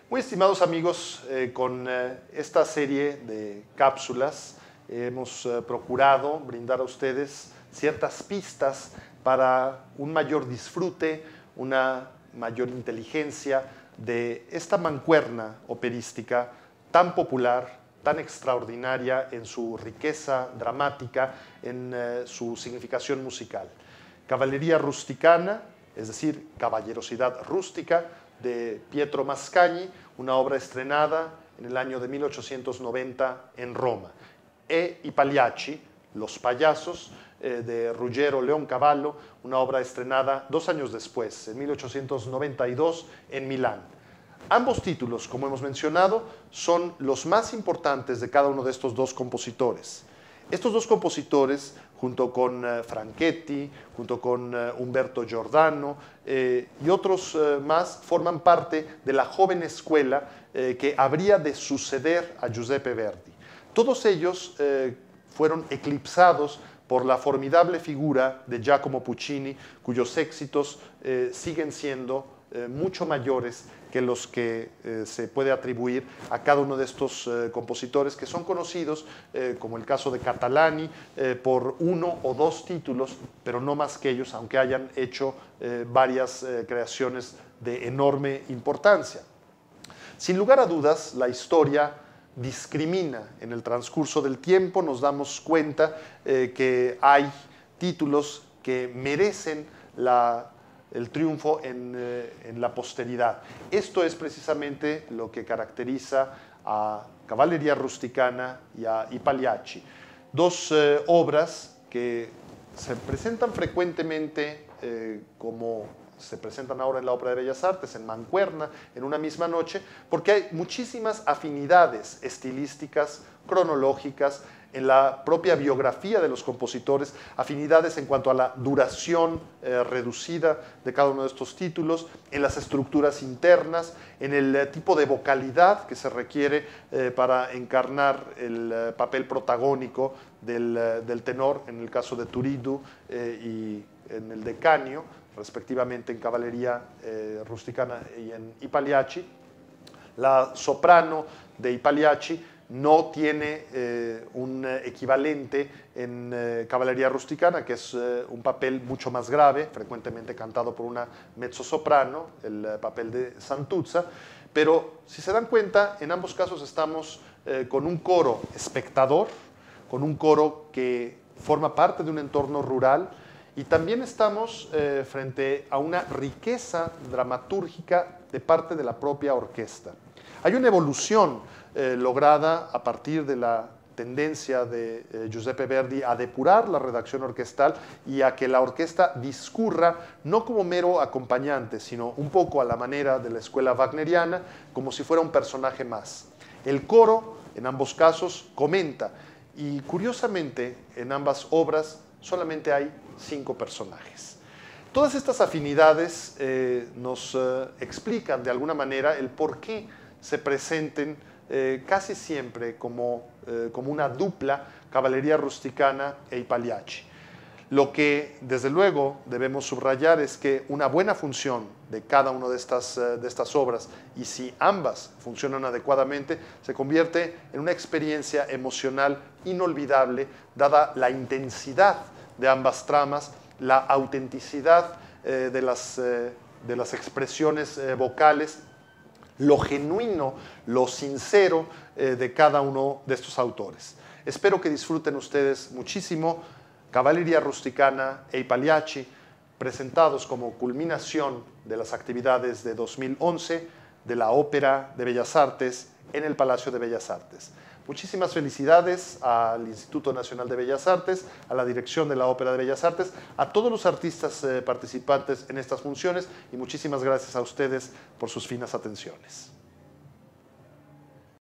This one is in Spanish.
Muy estimados amigos, con esta serie de cápsulas hemos procurado brindar a ustedes ciertas pistas para un mayor disfrute, una mayor inteligencia de esta mancuerna operística tan popular, tan extraordinaria en su riqueza dramática, en su significación musical. Cavalleria Rusticana, es decir, caballerosidad rústica, de Pietro Mascagni, una obra estrenada en el año de 1890 en Roma. E I Pagliacci, Los Payasos, de Ruggero Leoncavallo, una obra estrenada 2 años después, en 1892, en Milán. Ambos títulos, como hemos mencionado, son los más importantes de cada uno de estos dos compositores. Estos dos compositores, junto con Franchetti, junto con Umberto Giordano y otros más, forman parte de la joven escuela que habría de suceder a Giuseppe Verdi. Todos ellos fueron eclipsados por la formidable figura de Giacomo Puccini, cuyos éxitos siguen siendo mucho mayores que los que se puede atribuir a cada uno de estos compositores, que son conocidos, como el caso de Catalani, por 1 o 2 títulos, pero no más que ellos, aunque hayan hecho varias creaciones de enorme importancia. Sin lugar a dudas, la historia discrimina en el transcurso del tiempo. Nos damos cuenta que hay títulos que merecen el triunfo en la posteridad. Esto es precisamente lo que caracteriza a Cavalleria Rusticana y a I Pagliacci. Dos obras que se presentan frecuentemente como se presentan ahora en la Ópera de Bellas Artes, en mancuerna, en una misma noche, porque hay muchísimas afinidades estilísticas, cronológicas, en la propia biografía de los compositores, afinidades en cuanto a la duración reducida de cada uno de estos títulos, en las estructuras internas, en el tipo de vocalidad que se requiere para encarnar el papel protagónico del tenor, en el caso de Turiddu y en el de Canio, respectivamente en Cavalleria Rusticana y en I Pagliacci. La soprano de I Pagliacci no tiene un equivalente en Cavalleria Rusticana, que es un papel mucho más grave, frecuentemente cantado por una mezzosoprano, el papel de Santuzza, pero si se dan cuenta, en ambos casos estamos con un coro espectador, con un coro que forma parte de un entorno rural, y también estamos frente a una riqueza dramatúrgica de parte de la propia orquesta. Hay una evolución lograda a partir de la tendencia de Giuseppe Verdi a depurar la redacción orquestal y a que la orquesta discurra no como mero acompañante, sino un poco a la manera de la escuela wagneriana, como si fuera un personaje más. El coro, en ambos casos, comenta, y curiosamente, en ambas obras solamente hay 5 personajes. Todas estas afinidades nos explican de alguna manera el por qué se presenten casi siempre como una dupla Cavalleria Rusticana e I Pagliacci. Lo que desde luego debemos subrayar es que una buena función de cada una de estas obras, y si ambas funcionan adecuadamente, se convierte en una experiencia emocional inolvidable, dada la intensidad de ambas tramas, la autenticidad de las expresiones vocales, lo genuino, lo sincero de cada uno de estos autores. Espero que disfruten ustedes muchísimo Cavalleria Rusticana e I Pagliacci, presentados como culminación de las actividades de 2011 de la Ópera de Bellas Artes en el Palacio de Bellas Artes. Muchísimas felicidades al Instituto Nacional de Bellas Artes, a la dirección de la Ópera de Bellas Artes, a todos los artistas participantes en estas funciones, y muchísimas gracias a ustedes por sus finas atenciones.